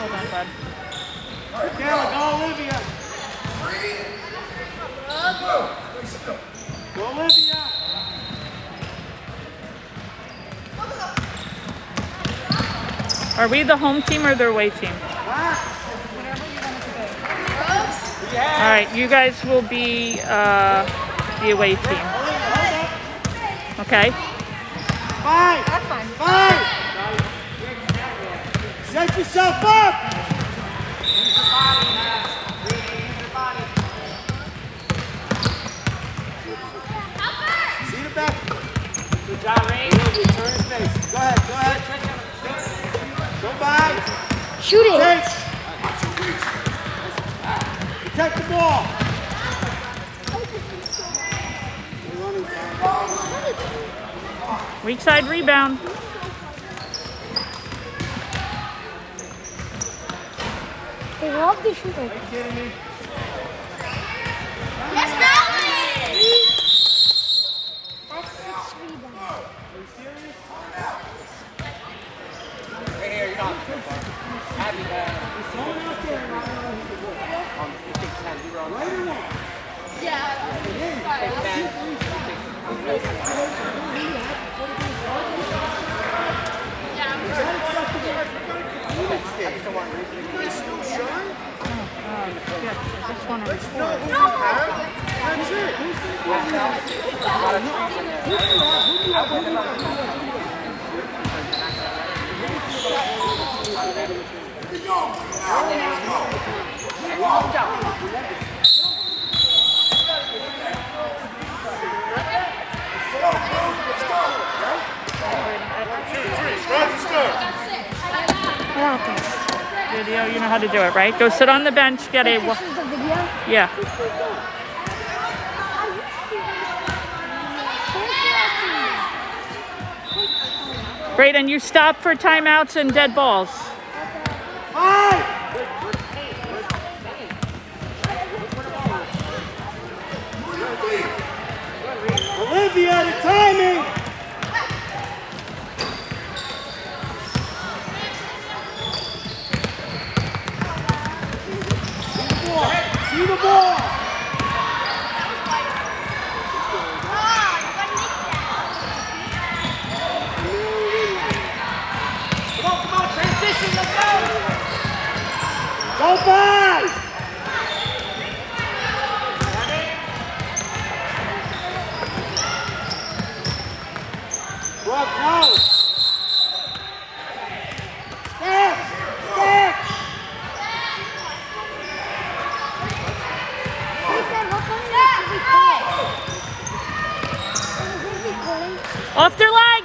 Hold on, bud. Michaela, go Olivia. Go Olivia. Are we the home team or the away team? All right, you guys will be the away team. Okay. Five. That's fine. Five. Set yourself up. See the back. Good job, Ray. Turn his face. Go ahead. Go ahead. Go by. Shoot it. Protect the ball. Weak side rebound. They love to shoot it. Are you kidding me? Yes, Valerie! That's 6 rebounds. Are you serious? Right here, you're not too far. Abby, There's someone out there. you take 10, you're on. Right or wrong? Yeah. Take Video, you know how to do it, right? Go sit on the bench, get a... This is the video? Yeah. Brayden, you stop for timeouts and dead balls. Five. Olivia, the timing. See the ball. Come on, transition, let's go! Go by. Brooke, no. Step. Step. Off their leg!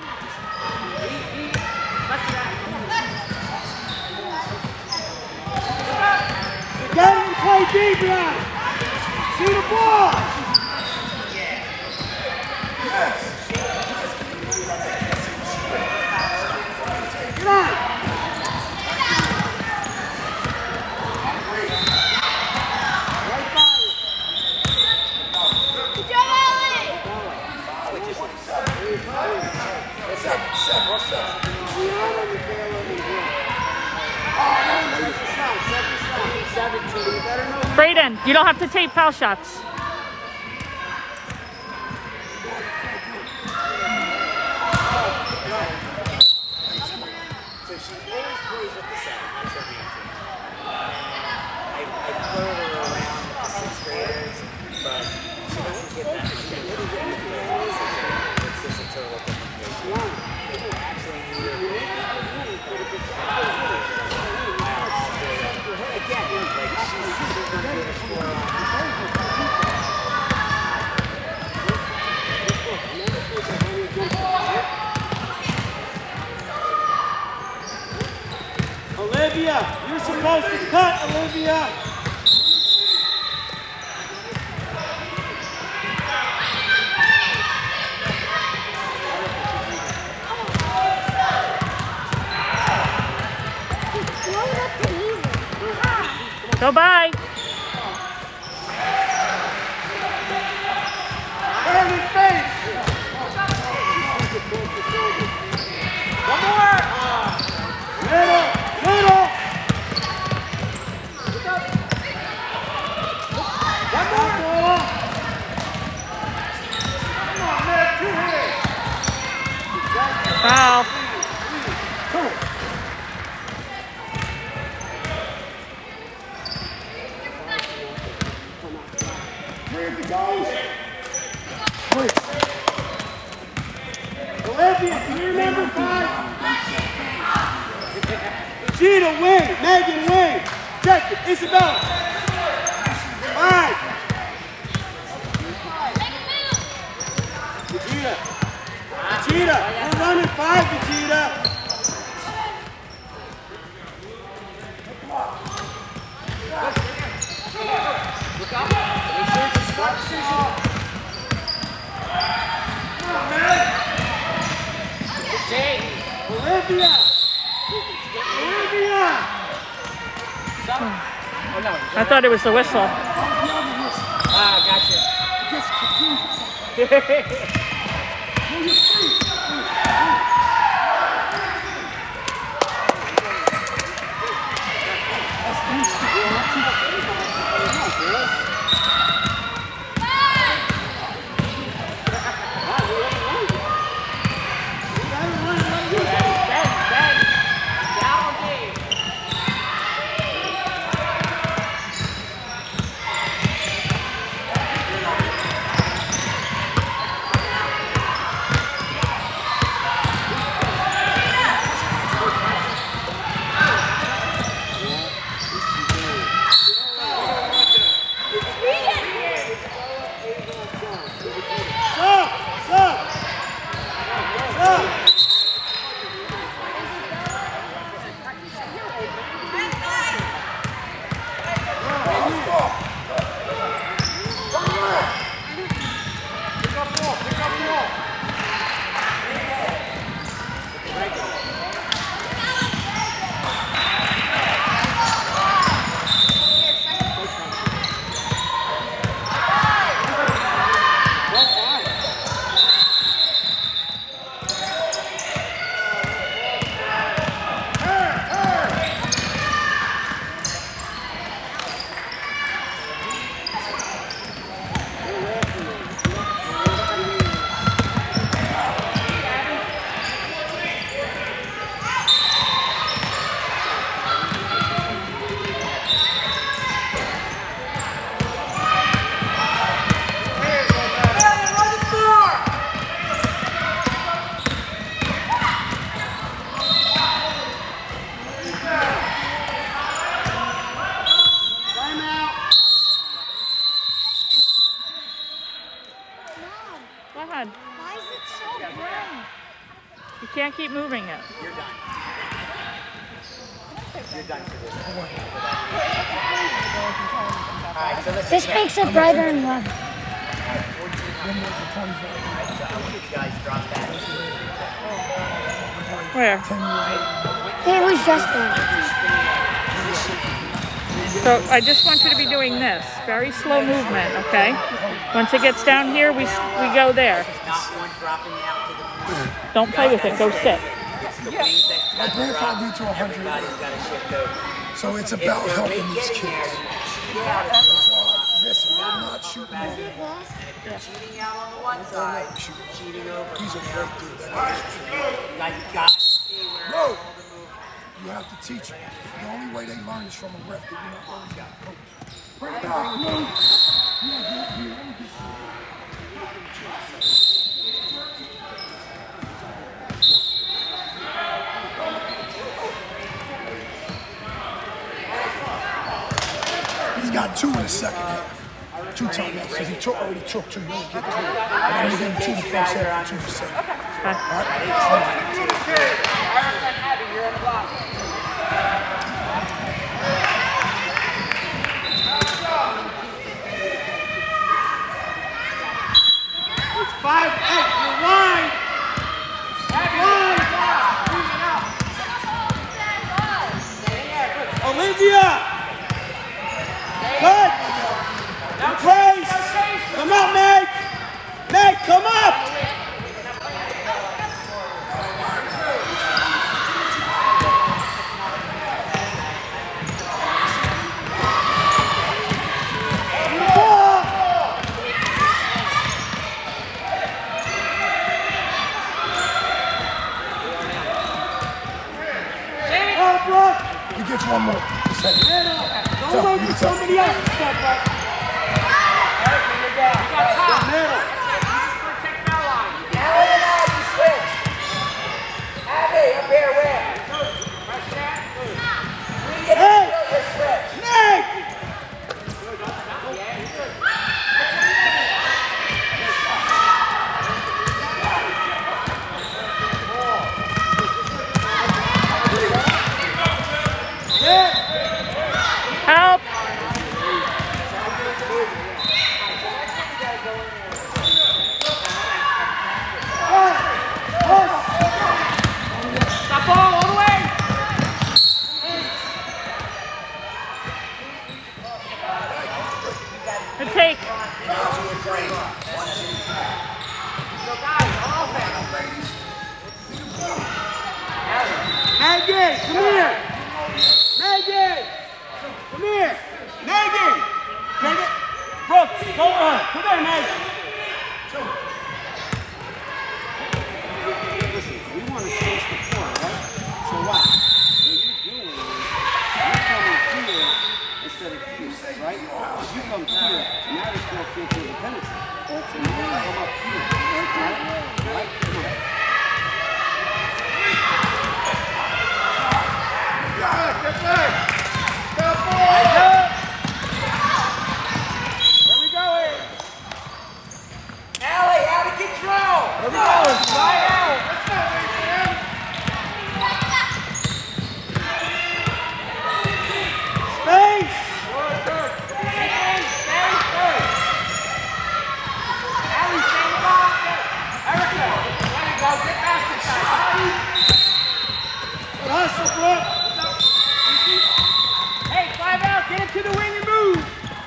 Get it and play deep now. See the ball. Get on. Right by you. Brayden, you don't have to take foul shots. So she always plays with the 7, that's her main thing. And I floated her around to 6th graders, but she doesn't get that much it's just a total different case. They actually need her again, like she's super good at scoring. Olivia, you're supposed to cut, Olivia. Go by. Turn his face. One more. Middle. Middle. Olivia, can you remember 5? Vegeta, wing. Megan, wing. Check it. Isabella. 5. Vegeta. Vegeta, we're running 5, Vegeta. Look up. Make sure it's a smart decision. Olivia! Olivia! Oh, no. I thought it was the whistle. Ah, gotcha. Why is it so bright? You can't keep moving it. You're done. You're done for this. Alright, so let's This makes it brighter and red. Where? It was just there. So I just want you to be doing this. Very slow movement, okay? Once it gets down here, we go there. Don't play with it. Go sit. My grandfather beat to 100. So it's about helping these kids. Listen, they're not shooting over the wall. Cheating out on the one side, cheating over. He's a great dude. That guy's You guys got to see where all the movement. You have to teach them. The only way they learn is from a ref that you're not learning from a coach. Bring it back, Luke. He's got 2 in the second half. 2 timeouts, because he already took 2. You only get 3. And I'm going to give him 2 the first half and 2 the second. All right? It's 5-8. You're wide. Wide. Olivia. Good. Place. Come up, Meg. Meg, come up. He gets one more. Don't wait for somebody else to step up. Help! Stop ball all the way. Good take. Maggie, come here. Maggie, come here. Maggie. Maggie. Brooke, go on. Come here, Maggie. Listen, we want to chase the point, right? So what? What you're doing is you're coming here instead of here, right? You come here, and now this girl can't do the penalty. So you come up here, right? Right? Come on. Get back! Stop ball! Where we going? Allie, out of control! Where we going? Slide out! Let's go, man! Space! Good, good. Space, space, good. Allie, stay in the ball. Erica, there you go. Get basket time. Good hustle, Brooke. Hey, 5 out, get into the wing and move.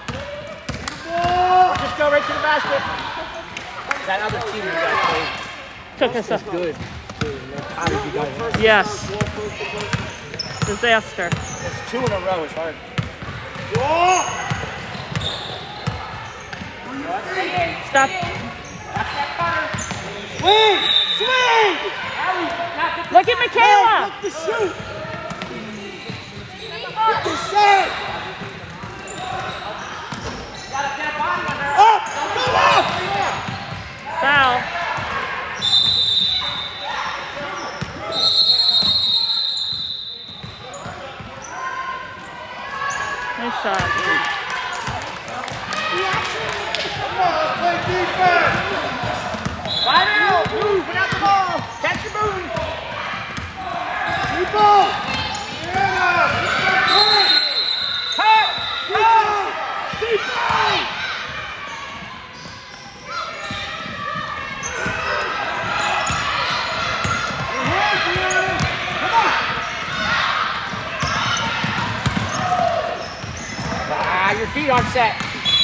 Just go right to the basket. That other team you guys played Took us a good. How did you guys? yes. Disaster. It's 2 in a row, it's hard. Stop. Swing! Swing! Look at Michaela. Look to shoot! Look to set! Up! Go up! Foul. Nice shot. Come on, play defense! Right out! Move without the ball! Catch your move! Keep ball! Yeah! Cut! Go! Keep ball! Come on! Ah, your feet aren't set.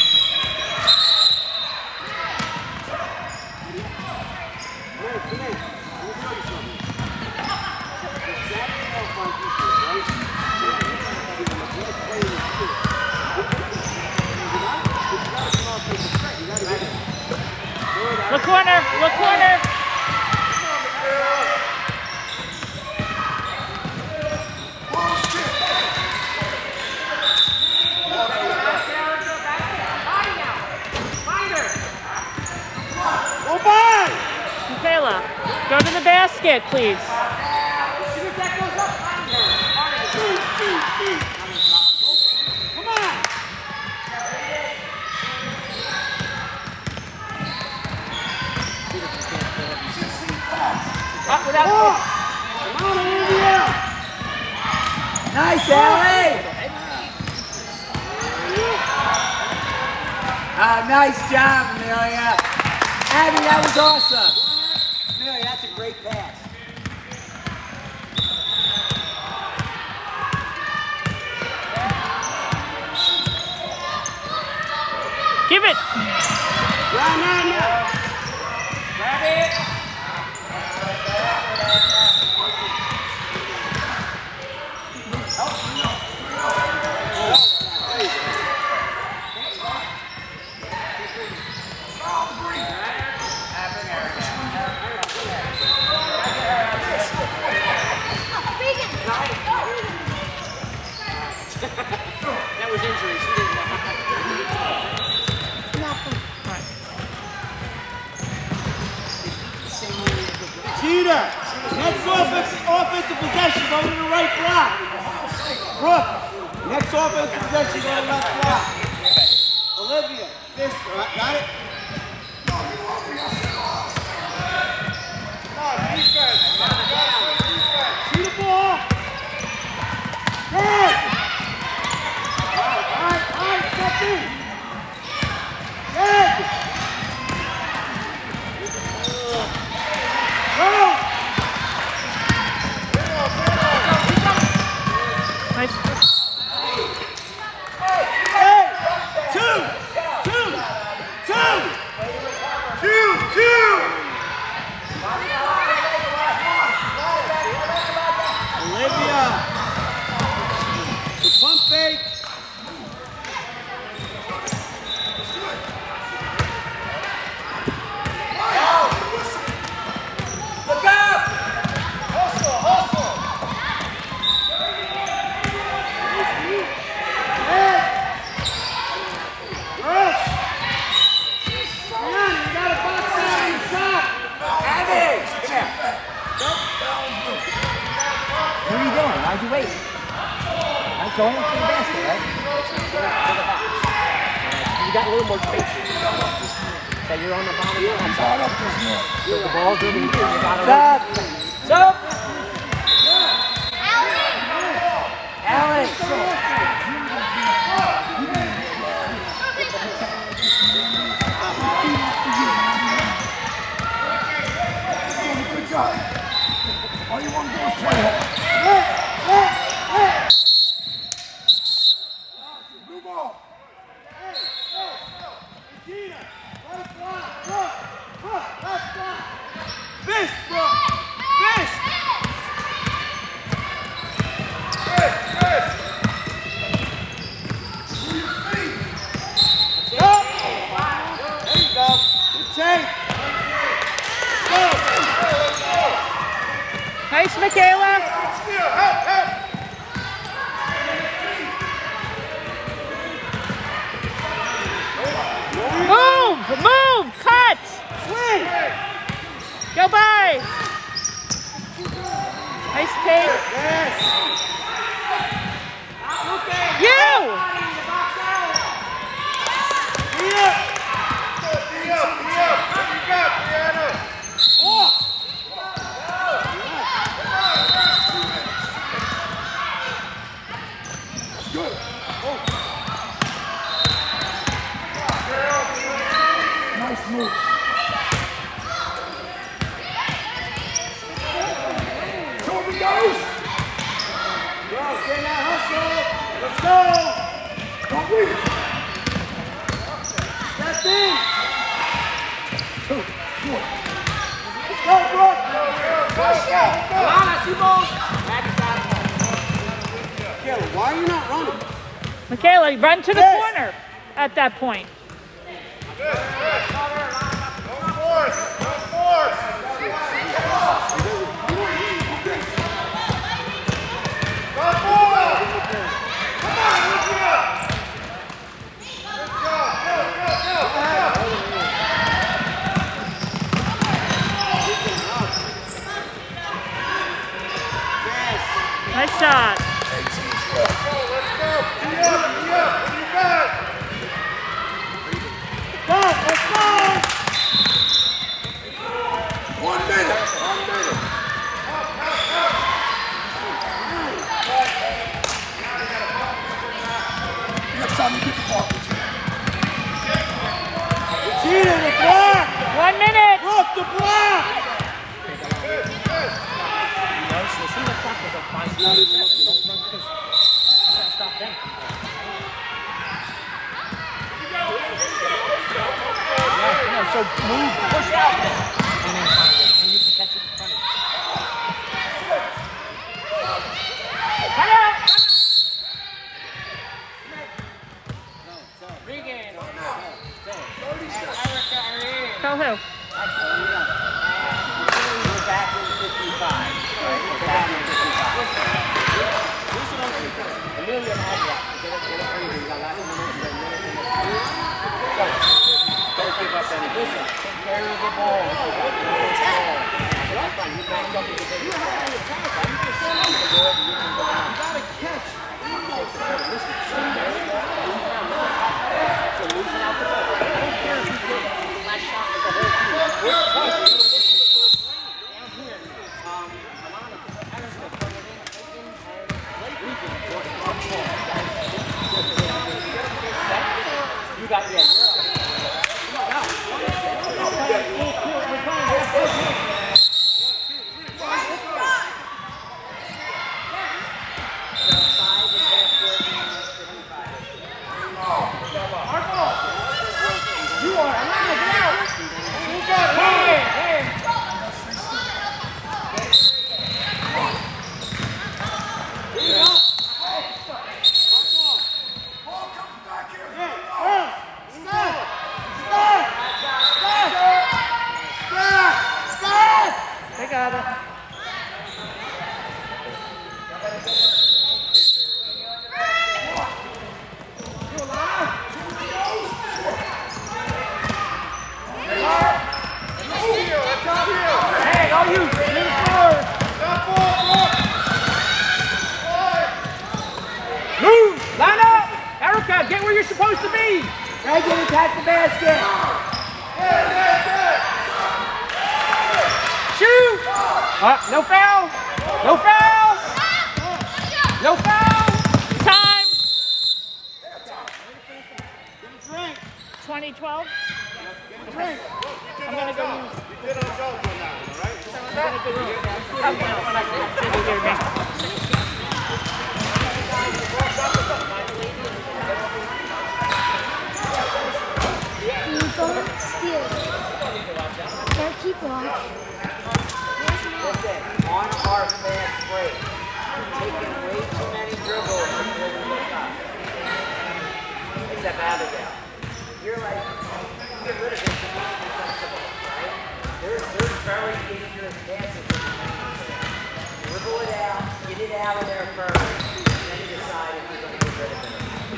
Look corner. Look corner. Go by! Michaela, go to the basket, please. As soon as that goes up, come on! Up without the ball. Come on, Olivia! Nice, Allie! Nice job, Amelia. Abby, that was awesome. Amelia, that's a great pass. Give it. Run, grab it. That was injury. She didn't know. Nothing. All right. offensive possession, go to the right block. Brooke, next offensive possession, go to the left block. Olivia, fist, got it? See the ball. Hey! All right, step in. Hey! Go! Nice. Hey! Two! Olivia! The pump fake! Look up! Hustle! Hey! Rush! Brianna, you gotta box out your shot! Abby! Come here! What are you doing? Why'd you wait? I'm going to the basket, right? To the box. You got a little more space. So you're on the bottom of the outside. So the ball's over here. You got it. Stop! Allen! Good job. All you want to do is play hard. New ball. Fist, bro! Fist! Up! There you go. Good take. Go! Nice, Michaela. Move, cut. Swing! Go by. Nice take. Yes! You. Good. Nice move. Toby goes. Girls, get in that hustle. Let's go. Don't leave. Step in. Two. Good. Let's go, Brooke. Push it. Come on, I see balls. Michaela, why are you not running? Michaela, run to the corner at that point. Nice shot. Let's go. 1 minute. Next time you get the ball, Gina, the block. 1 minute. Brooke, the block. Stop them. So move, push out, and then find it, and you can catch it in front of you. Cut out! Regan. Tell who? We're back in 55. Right? We're back in 55. Amelia had that. Get it crazy. You got last minute. Don't give up any. Listen, take care of the ball. That's fine. You back up into the You have an attack. You can stand up and do it. You gotta catch. Listen, So losing out the ball. I don't care if you get the last shot with the whole team. We're trying to down here. Alana has the front of it. You got, yeah, you're up. you are Alana, get out. You got hand. They got it. Hey, all you. Move. Line up. Erica, get where you're supposed to be. Reagan, attack the basket. Shoot. No foul. No foul. No foul. Time. 2012. Okay. I'm gonna go use. You did a job on that one, all right? I'm gonna go use. Oh, no. Did you hear me? Don't steal. Gotta keep watch. Listen, on our fast break, taking way too many dribbles before we look up. Except Abigail. You're like, you get rid of it, you make it defensible, right? There's very dangerous passes. Dribble it out, get it out of there first, and then you decide if you're going to get rid of it.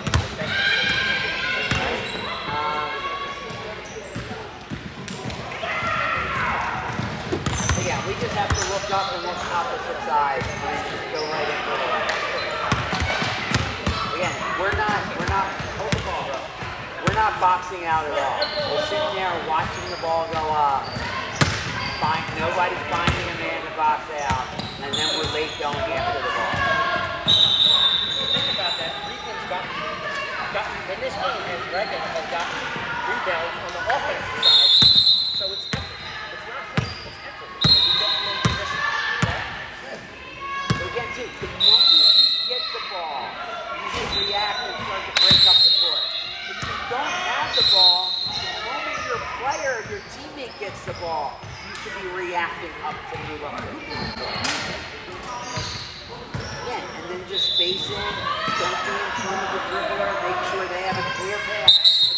Yeah, we just have to look up and look opposite sides and just go right into it. Again, we're not, hold the ball up. We're not boxing out at all. We're sitting there watching the ball go up. Nobody's finding a man to box out, and then we're late going after the ball. Think about that. Regan's gotten in this game, and Regan has gotten rebounds on the offensive side. So it's effort. It's not him. It's effort. You get them in position. Okay? So again, too, the moment you get the ball, you should react and start to break up the court. If you don't have the ball, the moment your player, your teammate gets the ball, you should be reacting up to move up the court. Again, and then just space in, don't be in front of the dribbler, make sure they have a clear path.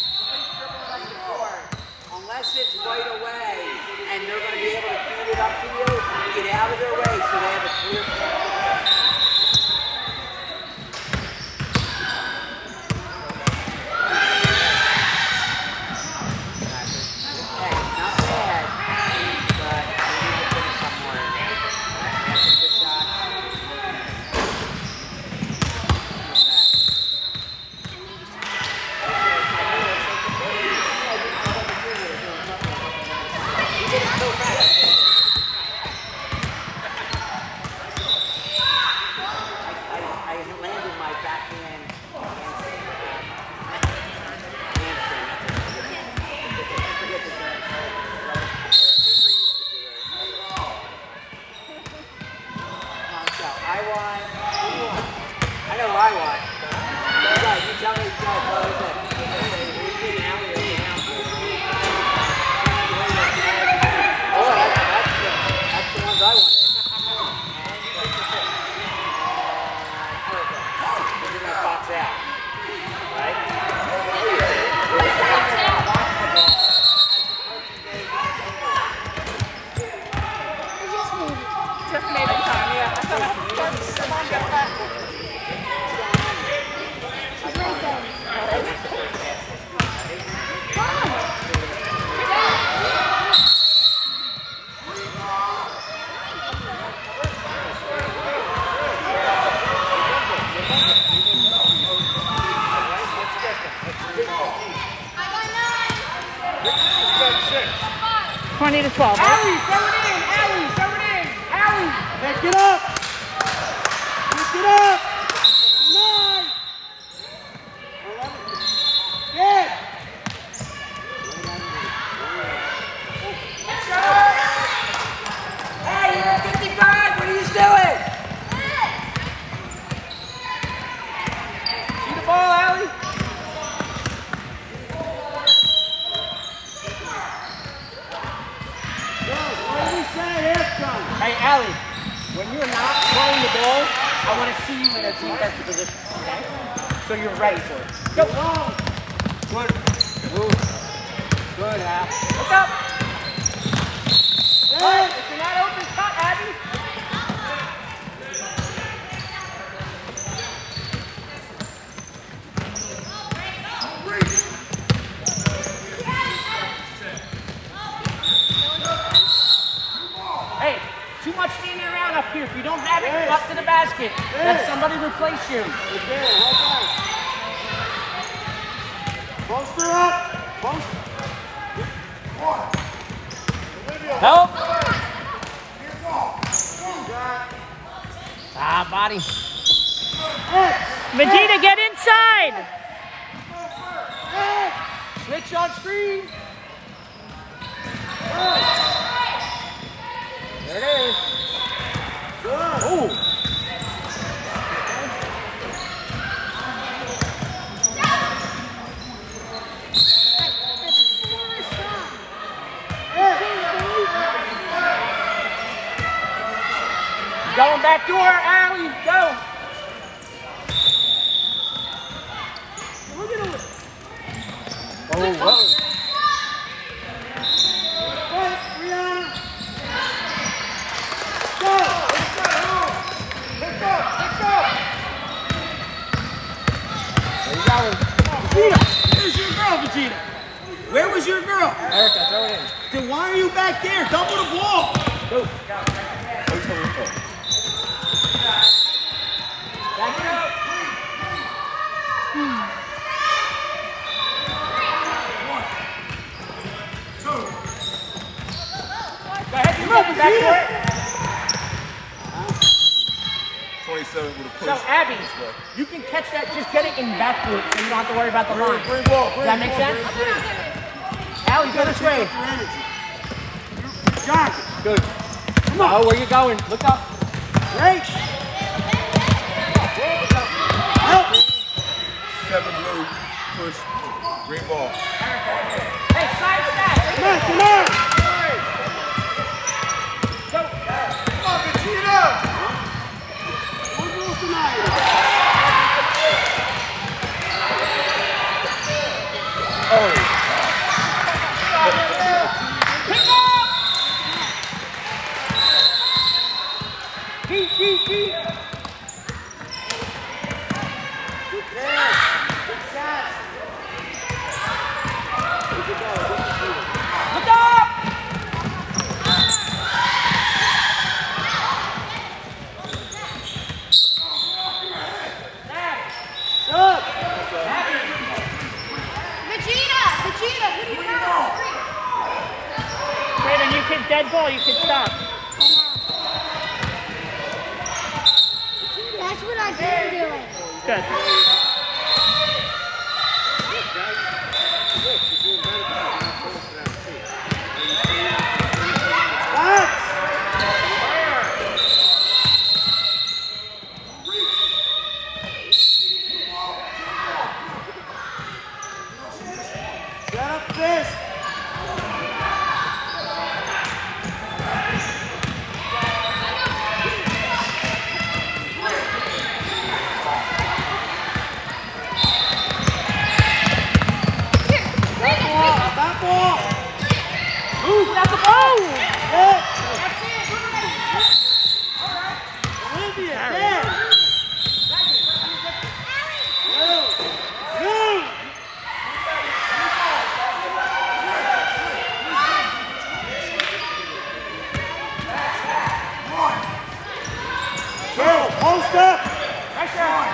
Unless it's right away, and they're going to be able to feed it up to you, get out of their way so they have a clear path. Hey, not bad, but we need to finish somewhere in there. That's a good shot. I landed my backhand I know I won. Right, you tell me, what is it? Oh, that's the ones I wanted. We're going to box out. Right? Just made it time, yeah. I thought I could start Simone get back. She's right there. 20 to 12. Allie, throw it in. Allie, throw it in. Allie. Pick it up. Pick it up. 9. 11. 10. Hey, you're at 55. What are you doing? See the ball, Allie? Hey, Allie, when you're not throwing the ball, I want to see you in a defensive position, okay? So you're ready for it. Go. Good. Move. Good, Al. Look up. Hey, if you're not open, cut, Abby. Hey, too much standing around up here. If you don't have it, go up to the basket. Let somebody replace you. Poster up. Poster. Help. Ah, body. Vegeta, get inside. Switch on screen. There it is. Good. Ooh. Going back door, Allie, go. Look at him. Oh, whoa. Rihanna. Go. Pick up. There you go. Vegeta. Where's your girl, Vegeta? Where was your girl? Erica, throw it in. Then why are you back there? Double the ball. Go. Back it up. Go ahead, you open back for it. 27 with a push. So, Abby, you can catch that, just get it in backwood so you don't have to worry about the line. Bring ball. Does that make sense? Allie, go this way. John. Good. Oh, where you going? Look up. Great. Help. 7 blue, push, green ball. Hey, side step. Come on. Go. Come on, Vegeta! One goal tonight. Oh. Pick up. Keep. Good pass. Good shot. Good to go. Look up. Up. Vegeta, what do you have? Brandon, you can dead ball, you can stop. That's what I've been doing. Good. Set up fist. Stop ball. Ooh, that's the ball. Hit. That's it. Olivia, hit. Move. Carol, post up. Pressure.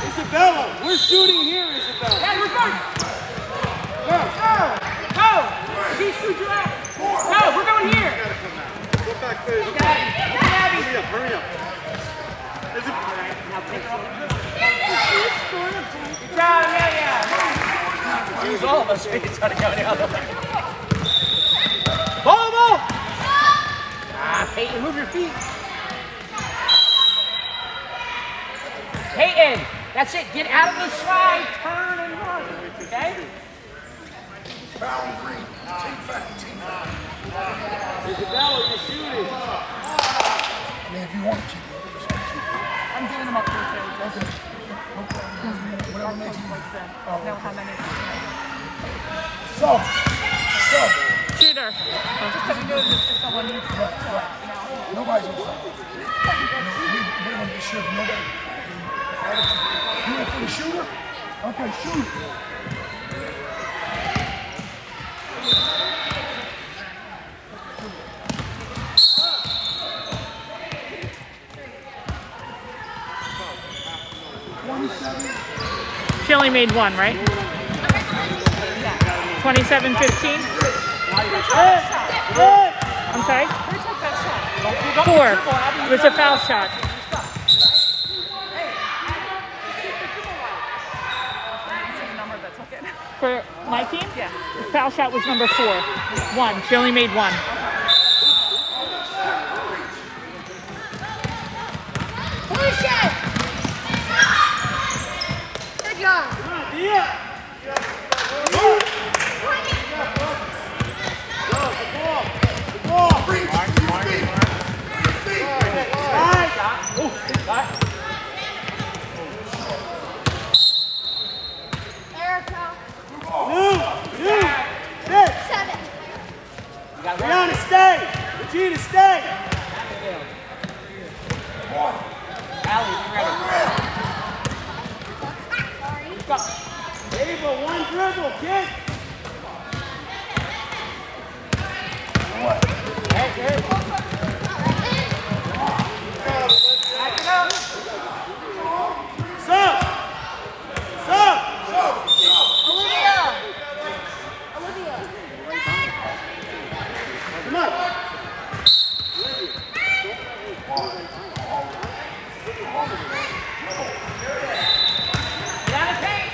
Isabella, we're shooting here, Isabella. Yeah, reverse. Go. Go. See, screwed you out. No, we're going here. Go back first. Hurry up, hurry up. Good job, yeah. Use all of us. We can try to go the other way. Ball! Ah, Peyton, move your feet. Peyton, that's it. Get out of the slide, turn, and run. Okay? Foul green. Team foul. Team foul. Isabella, you're shooting. I mean, if you want to keep it, just keep it. I'm doing them up here too. Okay. Whatever makes you. Oh, Know how many. So. Shooter. Just because you're doing this if someone needs to. Nobody's on foul. We're going to be sure nobody. You went for the shooter? Okay, shoot. She only made one, right? 27-15? I'm sorry? 4. It was a foul shot. For my team? Yes. The foul shot was number 4. 1. She only made 1. Push it! Good job. Erica. 7. Brianna, stay. Regina, stay. Allie, you ready? Ava, one dribble, kid. Hey, good. Back it up. Sub. Olivia. Come on. Get out of paint.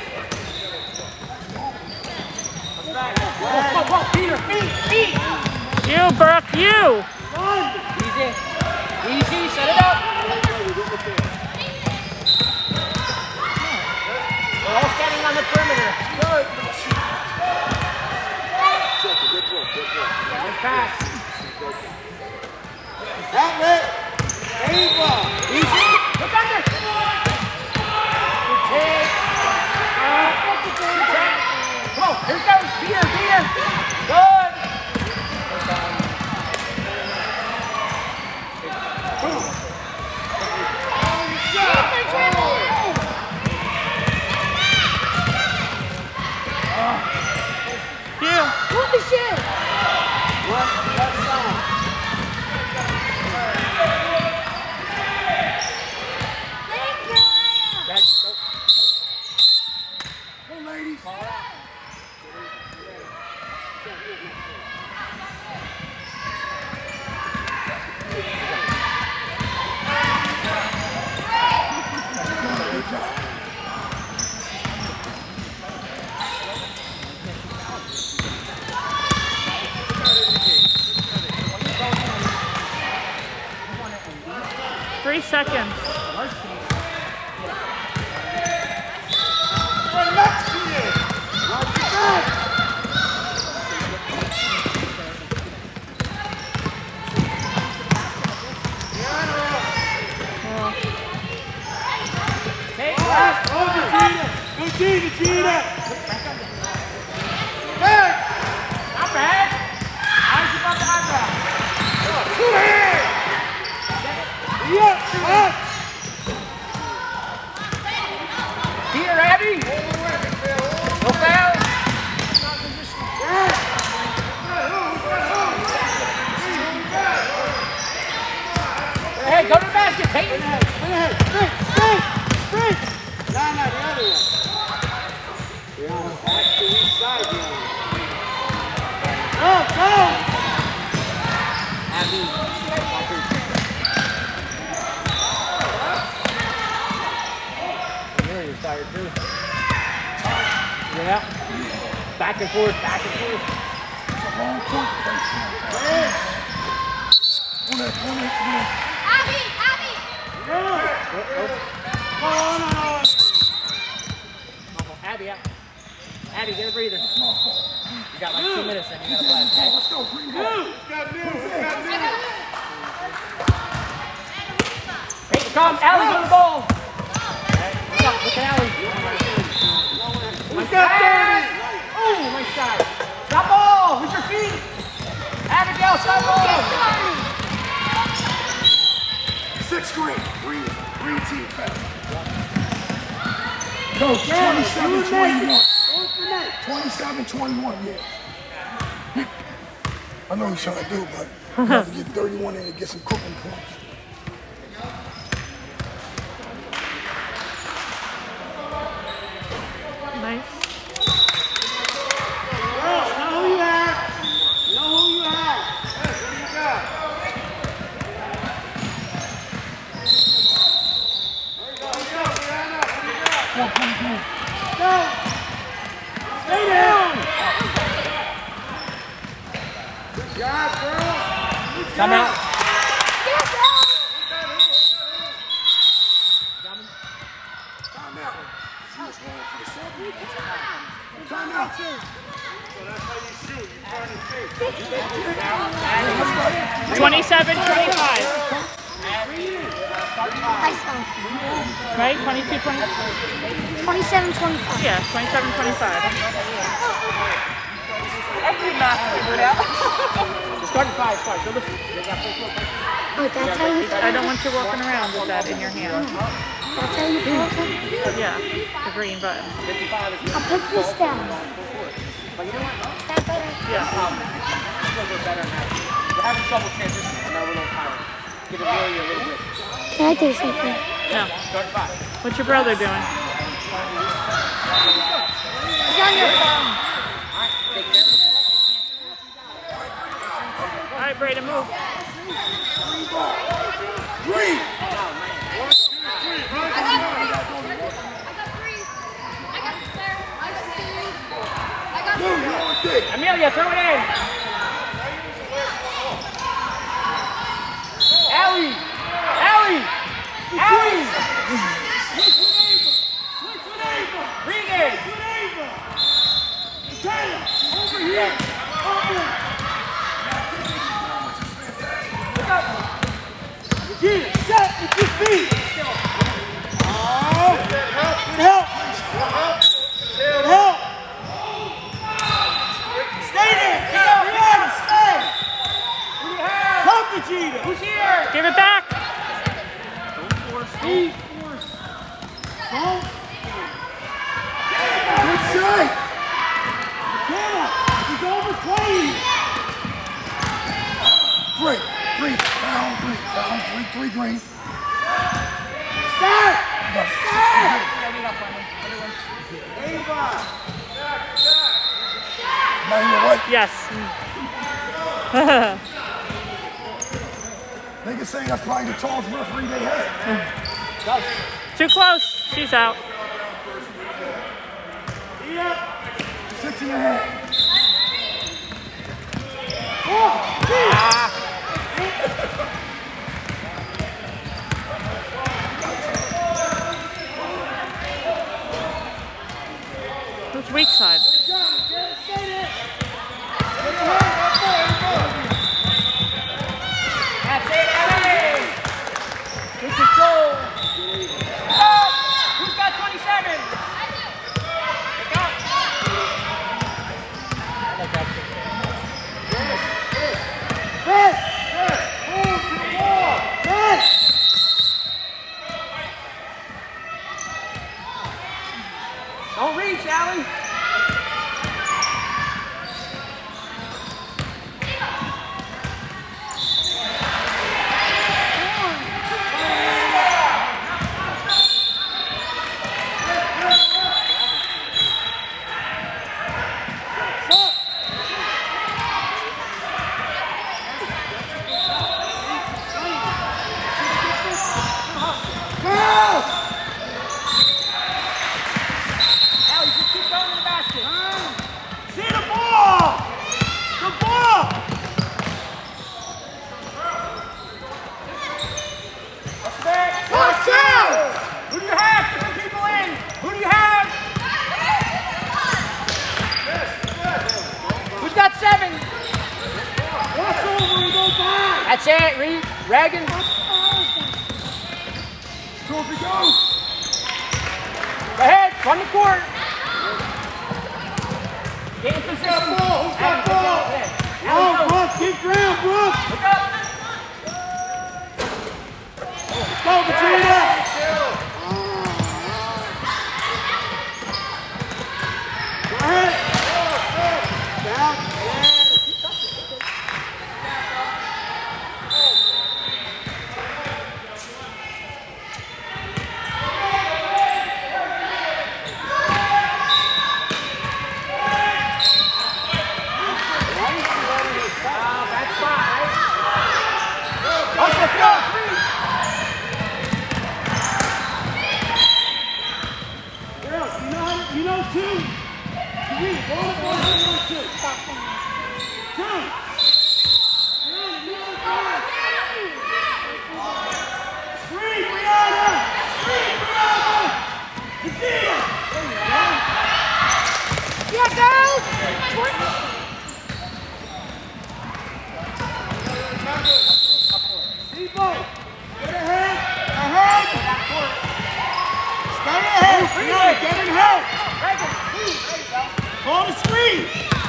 Whoa, Peter, feet. You, Brooke, you! Easy, set it up. We're all standing on the perimeter. Good. Good pass. Outlet. Ava. Easy. Look under. Good take. Good take. Come on, here it goes. Peter. Good. You! Holy shit! What song? Thank you, Aya. Come on, ladies. Good job. 3 seconds. Regina! Not bad. Eyes above the eyebrow. Two hands! Yeah, up! Peter, Abby. No foul. Hey, go to the basket, Peyton. Sprint! No, the other one. Brianna, back to each side, Brianna. Up! tired too. Yeah. Back and forth, back and forth. It's a long point to play small. Abby! Abby! Abby, out. Abby, get a breather. You got like 2 minutes and you gotta play. Okay? Let's go, green ball. Hey, come, Allie, go to the ball. Look up, look at Allie. Oh, nice shot. Stop ball, with your feet. Abigail, stop ball. 6 green team foul. Coach, 27-21. 27-21, yeah. I know he's trying to do, but you have to get 31 in to get some cooking points. Nice. Know who you have. Know who you have. Hey, what do you got? Go. Stay down. Good job, girl. Time out. Time out. She was rolling for the second. Time out. So that's how you shoot. You turn the face. 27-25. I saw. Right? 22-20. 27-25. Yeah, 27-25. Actually, not figured out. Start at 5, start. So listen. Oh, that's how you. I don't want you walking around with that in your hand. That's how you broke it. Yeah, the green button. I'll put this down. Is that better? Yeah. We're better now. We're having trouble transitioning. I know we're a little tired. Give it really a little bit. Can I do something? No. Start at 5. What's your brother doing? It's on your phone. Take care of the ball. All right, Brayden, move. Green. Move, you're on dick. Amelia, throw it in. Allie! Allie! Allie! Regan! Over here. Get it, set with your feet. Oh, good help. Good help. Stay there. Rihanna, stay. Come, Vegeta. Who's here? Give it back. Steve. Don't. Good shot. Rihanna, he's overplaying. Green. Green. Foul, green. Foul, three green. Start. No. Ava. Manuel White. Yes. Niggas saying that's probably the tallest referee they had. Too close. She's out. 6.5. Who's weak side? That's it, Allie! Good control. Oh, who's got 27? Pick up. Press. Move to the ball. Press. Don't reach, Allie. That's it, Reed. Reagan. Trophy, go! Go ahead, run the court. Get in position. Who's got ball? Oh, Brooke, keep ground, Brooke. Look up. Let's go, Katrina. Go ahead. Down. You know two. Three. One, two. Two. Three, Brianna. Three, Brianna. Katia. Yeah, girls. Debo. Get ahead. Ahead. Stay ahead. Brianna, get in help. Call the screen!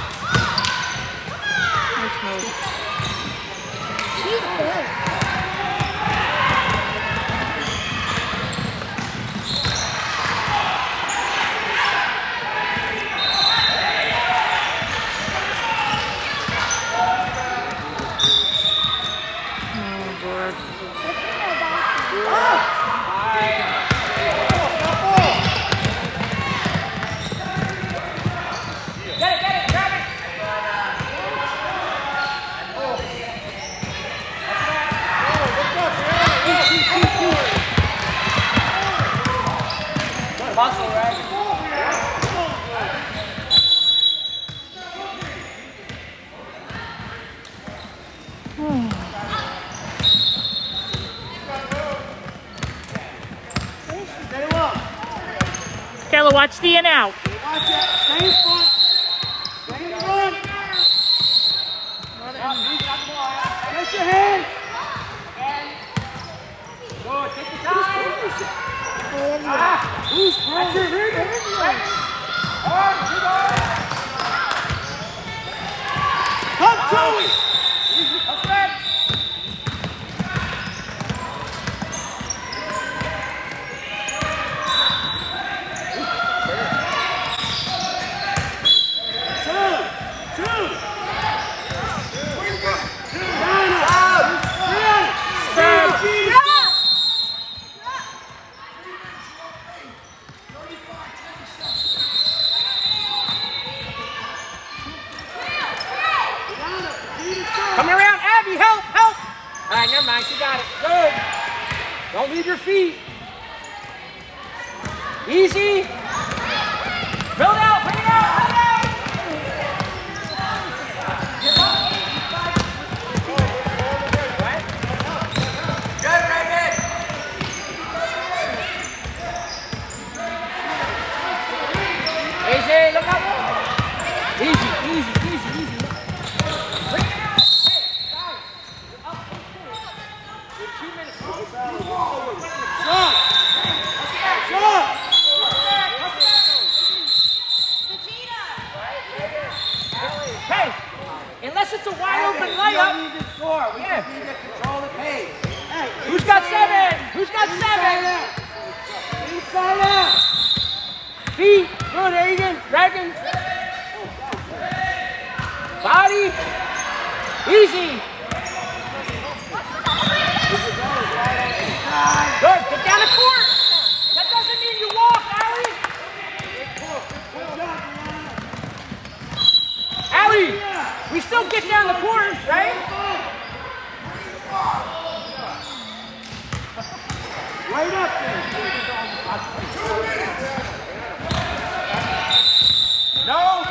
Nice move. She's good. Hustle, right? Stay low. Kayla, watch the in out. Watch it. Stay in front. Stay in front. Get your hands. Good, take your time. Who's that's it, Regan? Come to it. That's right. Come around, Abby, help, help! All right, never mind, she got it. Good. Don't leave your feet. Easy. Build out, bring it out, bring it out! Good, Reagan. Easy, look up. Easy, easy, easy, easy. Bring it out. Hey, guys. You're up. You're 2 minutes. Shot. Shot. Hey, unless it's a wide open We layup. don't need to score. We just need to control the pace. Hey, Who's got 7? Who's got 7? Inside out. Feet. Good, Reagan. Reagan. Body. Easy. Good. Get down the court. That doesn't mean you walk, Allie. Allie, we still get down the court, right? Right up there. No.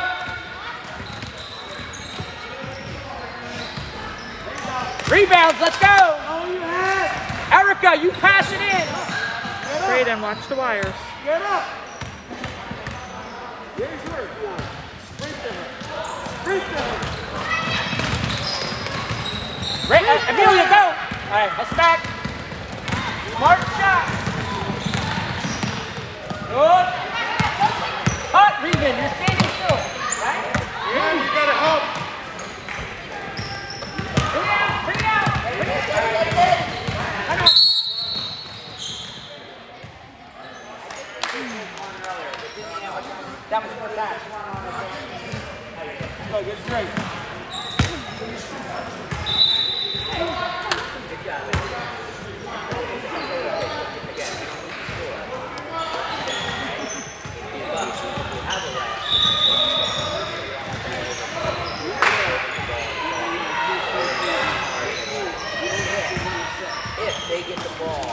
Rebounds, let's go. Oh, you had. Erica, you pass it in. Brayden, watch the wires. Get up. Here's yours. Sprint to her. Sprint to her. Amelia, go! All right, hustle back. Smart shot. Good. Cut, Regan, you're standing still, right? Yeah, you gotta help. Bring it out, bring it out. Bring it out. That was for that. Go, get straight. If they get the ball,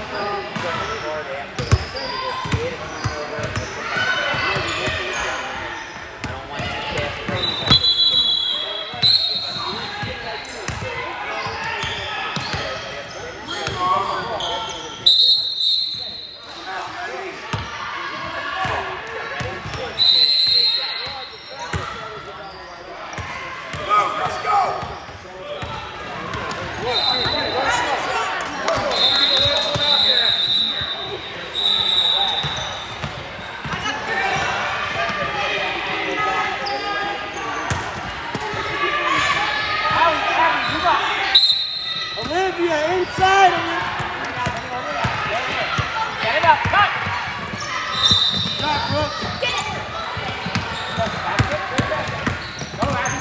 Olivia, inside. Get it up, cut! Shot, Brooke. Go, Abby.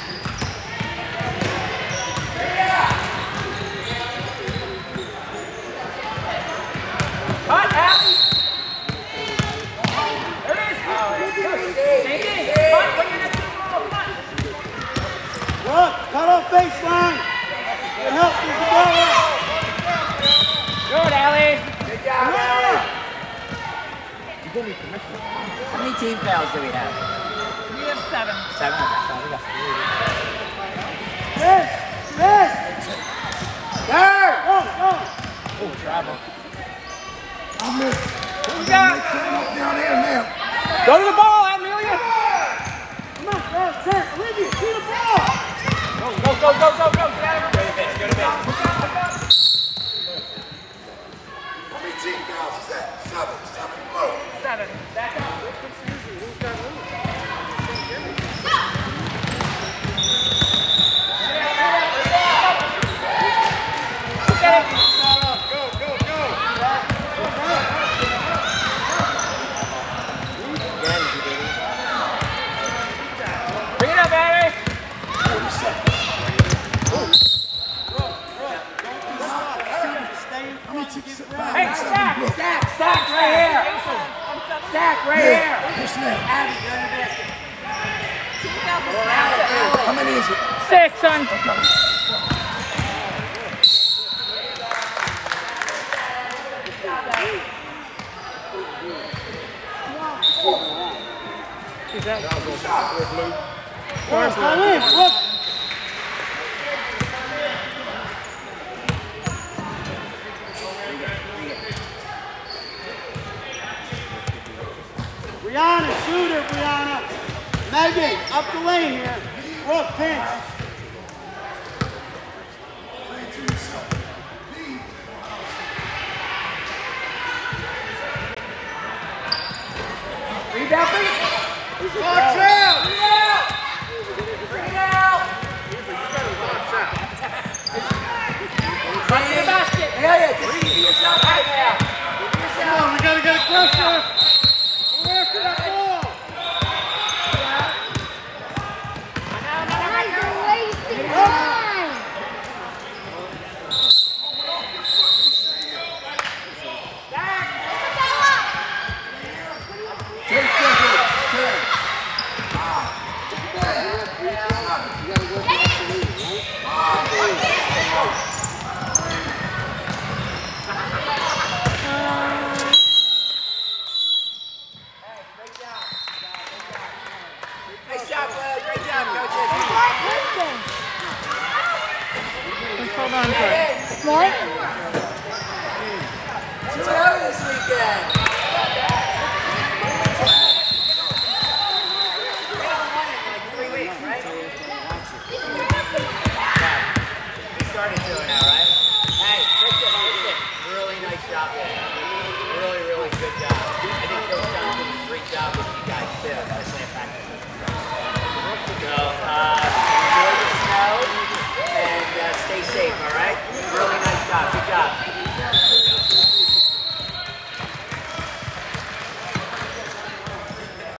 Cut, Abby! There it is! Same thing! Cut, when you're next to the ball, cut! Brooke, cut off baseline. Good help, Isabella. Good, Allie! Good job, Allie. You gave me permission. How many team fouls do we have? We have 7. 7? Okay, so we got 3. Miss. There. Go. Oh, travel. I miss. Who we got? Down there now. Go to the ball, Amelia! Come on, turn. Olivia, see the ball. Go! Get out of her way. Go to base. How many team fouls is that? 7. Low. 7. Back up. Bring it up, Abby! 40 seconds. How many teams fouls? Hey, stack right here! Stack right here! Push now. Abby, go to the basket. How many is it? 6, son. Is that? Forrest, go in. Look. Brianna, shooter, Brianna. Megan, up the lane here. Brooke, pinch. Rebound, bring it! Box out! Bring it out! Run to the basket! Yeah, just keep yourself out there! Come on, we gotta get aggressive! Go after that ball! Guys, you're wasting time. Nice job, Will. Great job, coaches. Let's hold on to it. What? What's over this weekend?